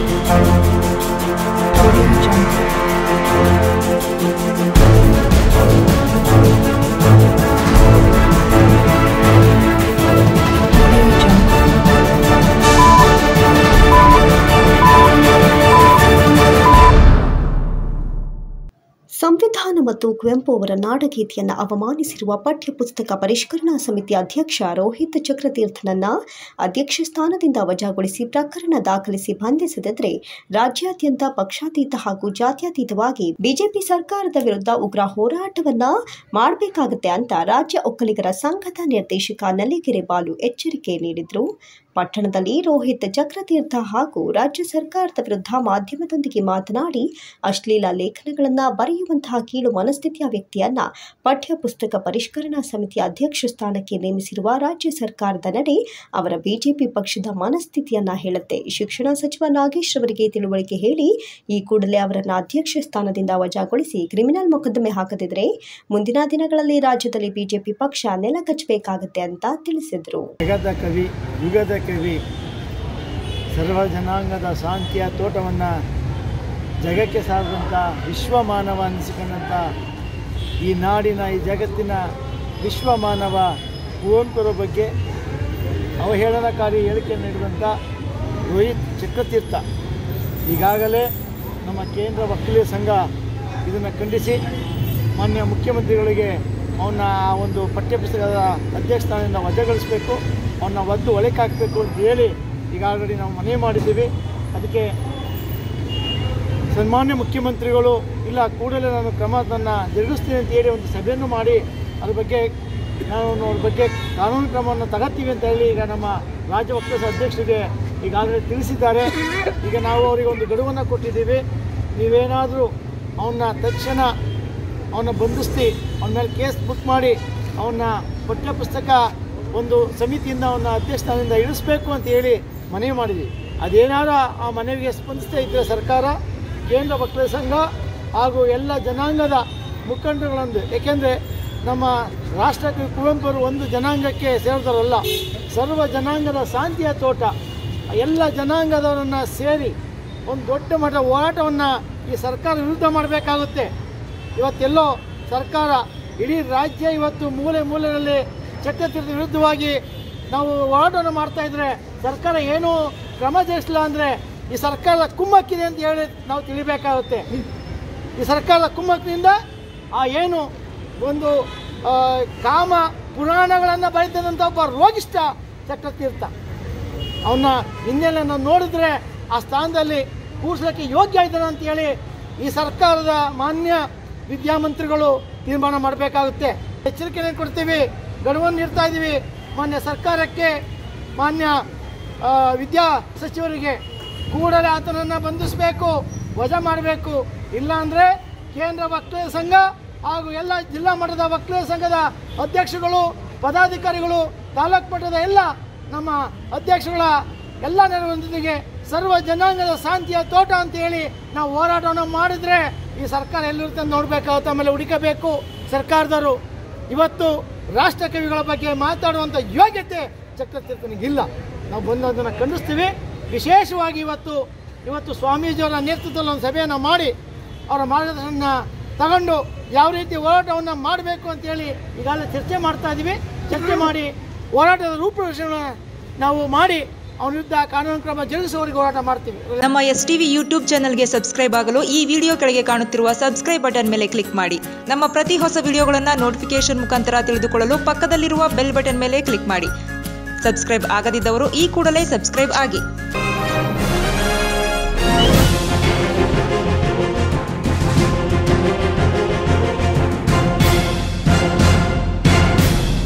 ಸಂವಿಧಾನ ಮತ್ತು ಕುವೆಂಪು ಅವರ ನಾಡಗೀತೆಯನ್ನು ಅವಮಾನಿಸಿರುವ ಪಠ್ಯಪುಸ್ತಕ ಪರಿಷ್ಕರಣಾ ಸಮಿತಿ ಅಧ್ಯಕ್ಷ ರೋಹಿತ್ ಚಕ್ರತೀರ್ಥನನ್ನ ಅಧ್ಯಕ್ಷ ಸ್ಥಾನದಿಂದ ವಜಾಗೊಳಿಸಿ ಪ್ರಕರಣ ದಾಖಲಿಸಿ ಬಂಧಿಸದಿದ್ದರೆ ರಾಜ್ಯಾದ್ಯಂತ ಪಕ್ಷಾತೀತ ಹಾಗೂ ಜಾತ್ಯತೀತವಾಗಿ ಬಿಜೆಪಿ ಸರ್ಕಾರದ ವಿರುದ್ಧ ಉಗ್ರ ಹೋರಾಟವನ್ನ ಮಾಡಬೇಕಾಗುತ್ತೆ ಅಂತ ರಾಜ್ಯ ಒಕ್ಕಲಿಗರ ಸಂಘದ ನಿರ್ದೇಶಕ ನಲ್ಲಿಗೆರೆ ಬಾಲು ಎಚ್ಚರಿಕೆ ನೀಡಿದ್ರು. ಪಟ್ಟಣದಲ್ಲಿ ರೋಹಿತ್ ಚಕ್ರತೀರ್ಥ ಹಾಗೂ ರಾಜ್ಯ ಸರ್ಕಾರದ ವಿರುದ್ಧ ಮಾಧ್ಯಮದೊಂದಿಗೆ ಮಾತನಾಡಿ ಅಶ್ಲೀಲ ಲೇಖನಗಳನ್ನು ಬರೆಯುವಂತಹ ಕೀಳು ಮನಸ್ಥಿತಿಯ ವ್ಯಕ್ತಿಯನ್ನ ಪಠ್ಯಪುಸ್ತಕ ಪರಿಷ್ಕರಣಾ ಸಮಿತಿಯ ಅಧ್ಯಕ್ಷ ಸ್ಥಾನಕ್ಕೆ ನೇಮಿಸಿರುವ ರಾಜ್ಯ ಸರ್ಕಾರದ ನಡೆ ಅವರ ಬಿಜೆಪಿ ಪಕ್ಷದ ಮನಸ್ಥಿತಿಯನ್ನ ಹೇಳುತ್ತೆ. ಶಿಕ್ಷಣ ಸಚಿವ ನಾಗೇಶ್ ಅವರಿಗೆ ತಿಳುವಳಿಕೆ ಹೇಳಿ ಈ ಕೂಡಲೇ ಅವರನ್ನು ಅಧ್ಯಕ್ಷ ಸ್ಥಾನದಿಂದ ವಜಾಗೊಳಿಸಿ ಕ್ರಿಮಿನಲ್ ಮೊಕದ್ದಮೆ ಹಾಕದಿದ್ರೆ ಮುಂದಿನ ದಿನಗಳಲ್ಲಿ ರಾಜ್ಯದಲ್ಲಿ ಬಿಜೆಪಿ ಪಕ್ಷ ನೆಲಕಚ್ಚಬೇಕಾಗುತ್ತೆ ಅಂತ ತಿಳಿಸಿದರು. ಕವಿ ಸರ್ವ ಜನಾಂಗದ ಶಾಂತಿಯ ತೋಟವನ್ನು ಜಗಕ್ಕೆ ಸಾರಿದಂಥ ವಿಶ್ವಮಾನವ ಅನ್ನಿಸಿಕೊಂಡಂಥ ಈ ನಾಡಿನ ಈ ಜಗತ್ತಿನ ವಿಶ್ವಮಾನವ ಕುವೆಂಪುರ ಬಗ್ಗೆ ಅವಹೇಳನಕಾರಿ ಹೇಳಿಕೆ ನೀಡಿದಂಥ ರೋಹಿತ್ ಚಕ್ರತೀರ್ಥ ಈಗಾಗಲೇ ನಮ್ಮ ಕೇಂದ್ರ ವಕೀಲರ ಸಂಘ ಇದನ್ನು ಖಂಡಿಸಿ ಮಾನ್ಯ ಮುಖ್ಯಮಂತ್ರಿಗಳಿಗೆ ಅವನ್ನ ಒಂದು ಪಠ್ಯಪುಸ್ತಕದ ಅಧ್ಯಕ್ಷ ಸ್ಥಾನದಿಂದ ವಜಾಗೊಳಿಸಬೇಕು, ಅವನ್ನ ಒದ್ದು ಒಳಕ್ಕೆ ಹಾಕಬೇಕು ಅಂತ ಹೇಳಿ ಈಗಾಗಲೇ ನಾವು ಮನವಿ ಮಾಡಿದ್ದೀವಿ. ಅದಕ್ಕೆ ಸನ್ಮಾನ್ಯ ಮುಖ್ಯಮಂತ್ರಿಗಳು ಇಲ್ಲ ಕೂಡಲೇ ನಾನು ಕ್ರಮವನ್ನು ಜರುಗಿಸ್ತೀನಿ ಅಂತ ಹೇಳಿ ಒಂದು ಸಭೆಯನ್ನು ಮಾಡಿ ಅದ್ರ ಬಗ್ಗೆ ಕಾನೂನು ಕ್ರಮವನ್ನು ತಗೋತೀವಿ ಅಂತ ಹೇಳಿ ಈಗ ನಮ್ಮ ರಾಜ್ಯ ಒಕ್ಕಲಿಗರ ಅಧ್ಯಕ್ಷರಿಗೆ ಈಗಾಗಲೇ ತಿಳಿಸಿದ್ದಾರೆ. ಈಗ ನಾವು ಅವರಿಗೆ ಒಂದು ಗಡುವನ್ನು ಕೊಟ್ಟಿದ್ದೀವಿ. ನೀವೇನಾದರೂ ಅವನ್ನ ತಕ್ಷಣ ಅವನ್ನ ಬಂಧಿಸಿ ಅವನ ಮೇಲೆ ಕೇಸ್ ಬುಕ್ ಮಾಡಿ ಅವನ್ನ ಪಠ್ಯಪುಸ್ತಕ ಒಂದು ಸಮಿತಿಯಿಂದ ಅವನ್ನ ಅಧ್ಯಕ್ಷ ಸ್ಥಾನದಿಂದ ಇಳಿಸಬೇಕು ಅಂತ ಹೇಳಿ ಮನವಿ ಮಾಡಿದ್ವಿ. ಅದೇನಾದರೂ ಆ ಮನವಿಗೆ ಸ್ಪಂದಿಸ್ತಾ ಇದ್ದರೆ ಸರ್ಕಾರ, ಕೇಂದ್ರ ವಕೀಲರ ಸಂಘ ಹಾಗೂ ಎಲ್ಲ ಜನಾಂಗದ ಮುಖಂಡರುಗಳೊಂದು, ಏಕೆಂದರೆ ನಮ್ಮ ರಾಷ್ಟ್ರಕವಿ ಕುವೆಂಪುರು ಒಂದು ಜನಾಂಗಕ್ಕೆ ಸೇರಿದವರಲ್ಲ, ಸರ್ವ ಜನಾಂಗದ ಶಾಂತಿಯ ತೋಟ, ಎಲ್ಲ ಜನಾಂಗದವರನ್ನು ಸೇರಿ ಒಂದು ದೊಡ್ಡ ಮಟ್ಟದ ಹೋರಾಟವನ್ನು ಈ ಸರ್ಕಾರ ವಿರುದ್ಧ ಮಾಡಬೇಕಾಗುತ್ತೆ. ಇವತ್ತೆಲ್ಲೋ ಸರ್ಕಾರ ಇಡೀ ರಾಜ್ಯ ಇವತ್ತು ಮೂಲೆ ಮೂಲೆಯಲ್ಲಿ ಚಕ್ರತೀರ್ಥ ವಿರುದ್ಧವಾಗಿ ನಾವು ಹೋರಾಟವನ್ನು ಮಾಡ್ತಾಯಿದ್ರೆ ಸರ್ಕಾರ ಏನೂ ಕ್ರಮ ಜರುಗಿಸಿಲ್ಲ ಅಂದರೆ ಈ ಸರ್ಕಾರದ ಕುಮ್ಮಕ್ಕಿದೆ ಅಂತ ಹೇಳಿ ನಾವು ತಿಳಿಬೇಕಾಗುತ್ತೆ. ಈ ಸರ್ಕಾರದ ಕುಮ್ಮಕ್ಕಿನಿಂದ ಆ ಏನು ಒಂದು ಕಾಮ ಪುರಾಣಗಳನ್ನು ಬರೆದಂಥ ಒಬ್ಬ ರೋಗಿಷ್ಠ ಚಕ್ರತೀರ್ಥ ಅವನ್ನ ಹಿನ್ನೆಲೆ ನಾವು ನೋಡಿದ್ರೆ ಆ ಸ್ಥಾನದಲ್ಲಿ ಕೂರಿಸಲಿಕ್ಕೆ ಯೋಗ್ಯ ಇದ್ದಾನೆ ಅಂತೇಳಿ ಈ ಸರ್ಕಾರದ ಮಾನ್ಯ ವಿದ್ಯಾಮಂತ್ರಿಗಳು ತೀರ್ಮಾನ ಮಾಡಬೇಕಾಗುತ್ತೆ. ಎಚ್ಚರಿಕೆಯನ್ನು ಕೊಡ್ತೀವಿ, ಗಡುವನ್ನು ನೀಡ್ತಾ ಇದ್ದೀವಿ ಮಾನ್ಯ ಸರ್ಕಾರಕ್ಕೆ, ಮಾನ್ಯ ವಿದ್ಯಾ ಸಚಿವರಿಗೆ ಕೂಡಲೇ ಆತನನ್ನು ಬಂಧಿಸಬೇಕು, ವಜಾ ಮಾಡಬೇಕು. ಇಲ್ಲಾಂದರೆ ಕೇಂದ್ರ ವಕೀಲರ ಸಂಘ ಹಾಗೂ ಎಲ್ಲ ಜಿಲ್ಲಾ ಮಟ್ಟದ ವಕೀಲರ ಸಂಘದ ಅಧ್ಯಕ್ಷಗಳು, ಪದಾಧಿಕಾರಿಗಳು, ತಾಲೂಕು ಮಟ್ಟದ ಎಲ್ಲ ನಮ್ಮ ಅಧ್ಯಕ್ಷಗಳ ಎಲ್ಲ ನೆರವಿನೊಂದಿಗೆ ಸರ್ವ ಜನಾಂಗದ ಶಾಂತಿಯ ತೋಟ ಅಂತೇಳಿ ನಾವು ಹೋರಾಟವನ್ನು ಮಾಡಿದರೆ ಈ ಸರ್ಕಾರ ಎಲ್ಲಿರುತ್ತೆ ನೋಡಬೇಕಾಗುತ್ತೆ. ಆಮೇಲೆ ಹುಡುಕಬೇಕು ಸರ್ಕಾರದವರು. ಇವತ್ತು ರಾಷ್ಟ್ರಕವಿಗಳ ಬಗ್ಗೆ ಮಾತಾಡುವಂಥ ಯೋಗ್ಯತೆ ಚಕ್ರತೀರ್ಥನಿಗಿಲ್ಲ. ನಾವು ಬಂದು ಅದನ್ನು ಖಂಡಿಸ್ತೀವಿ. ವಿಶೇಷವಾಗಿ ಇವತ್ತು ಸ್ವಾಮೀಜಿಯವರ ನೇತೃತ್ವದಲ್ಲಿ ಒಂದು ಸಭೆಯನ್ನು ಮಾಡಿ ಅವರ ಮಾರ್ಗದರ್ಶನ ತಗೊಂಡು ಯಾವ ರೀತಿ ಹೋರಾಟವನ್ನು ಮಾಡಬೇಕು ಅಂತೇಳಿ ಈಗಾಗಲೇ ಚರ್ಚೆ ಮಾಡ್ತಾ ಇದ್ದೀವಿ. ಚರ್ಚೆ ಮಾಡಿ ಹೋರಾಟದ ರೂಪುರೇಷೆಯನ್ನು ನಾವು ಮಾಡಿ ಅವನ ವಿರುದ್ಧ ಕಾನೂನು ಕ್ರಮ ಜರುಗಿಸುವವರೆಗೆ ಹೋರಾಟ ಮಾಡ್ತೀವಿ. ನಮ್ಮ STV ಯೂಟ್ಯೂಬ್ ಚಾನಲ್ಗೆ ಸಬ್ಸ್ಕ್ರೈಬ್ ಆಗಲು ಈ ವಿಡಿಯೋ ಕೆಳಗೆ ಕಾಣುತ್ತಿರುವ ಸಬ್ಸ್ಕ್ರೈಬ್ ಬಟನ್ ಮೇಲೆ ಕ್ಲಿಕ್ ಮಾಡಿ. ನಮ್ಮ ಪ್ರತಿ ಹೊಸ ವಿಡಿಯೋಗಳನ್ನು ನೋಟಿಫಿಕೇಶನ್ ಮುಖಾಂತರ ತಿಳಿದುಕೊಳ್ಳಲು ಪಕ್ಕದಲ್ಲಿರುವ ಬೆಲ್ ಬಟನ್ ಮೇಲೆ ಕ್ಲಿಕ್ ಮಾಡಿ. ಸಬ್ಸ್ಕ್ರೈಬ್ ಆಗದಿದ್ದವರು ಈ ಕೂಡಲೇ ಸಬ್ಸ್ಕ್ರೈಬ್ ಆಗಿ.